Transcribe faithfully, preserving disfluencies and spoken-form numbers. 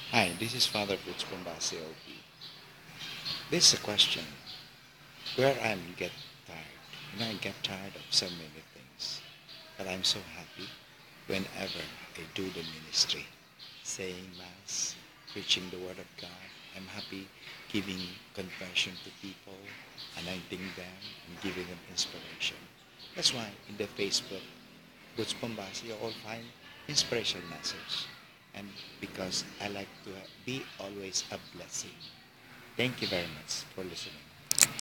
Hi, this is Father Butch bombase. This is a question where I get tired. You know, I get tired of so many things, but I'm so happy whenever I do the ministry, saying mass, preaching the word of God. I'm happy giving confession to people, anointing them, and giving them inspiration. That's why in the Facebook Butch bombase, you all find inspirational message, and because I like to be always a blessing. Thank you very much for listening.